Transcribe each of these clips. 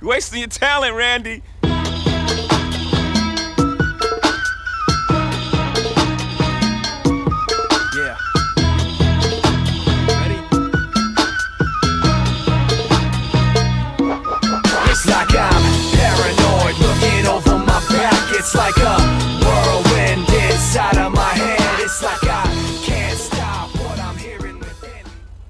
You're wasting your talent, Randy. Yeah. Ready? It's like I'm paranoid, looking over my back. It's like a whirlwind inside of my head. It's like I can't stop what I'm hearing within.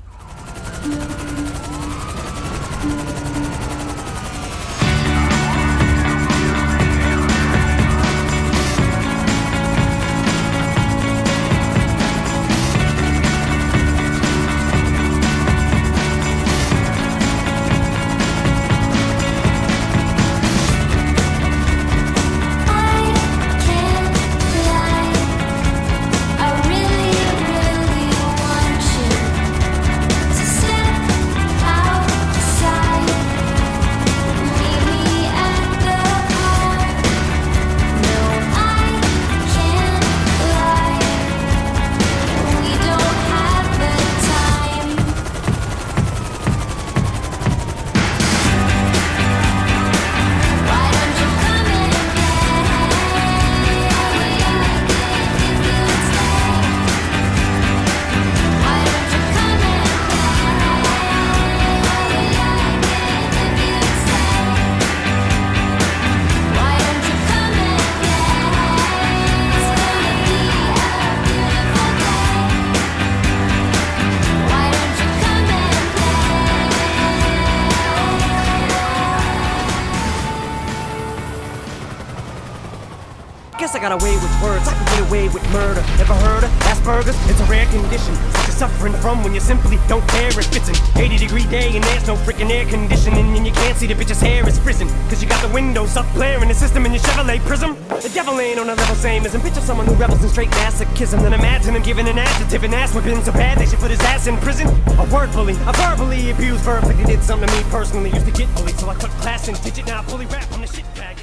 Guess I got away with words, I can get away with murder. Ever heard of Asperger's? It's a rare condition, such as suffering from when you simply don't care if it's an 80-degree day and there's no freaking air conditioning, and you can't see the bitch's hair is frizzen, cause you got the windows up blaring the system in your Chevrolet Prism. The devil ain't on a level same as in picture someone who rebels in straight masochism, then imagine him giving an adjective and ass whipping so bad they should put his ass in prison. A word bully, a verbally abused verb like they did something to me personally. Used to get bullied, so I cut class and digit, now I fully rap on the shit package.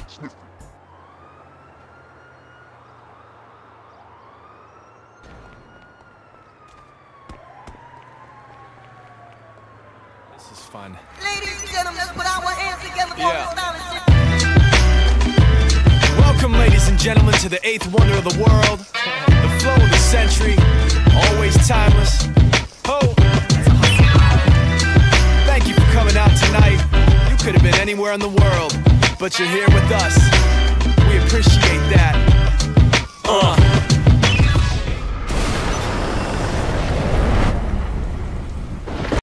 This is fun. Ladies and gentlemen, let's put our hands together for Yeah. this Welcome, ladies and gentlemen, to the 8th wonder of the world, the flow of the century, always timeless. Ho! Thank you for coming out tonight. You could have been anywhere in the world, but you're here with us. We appreciate that.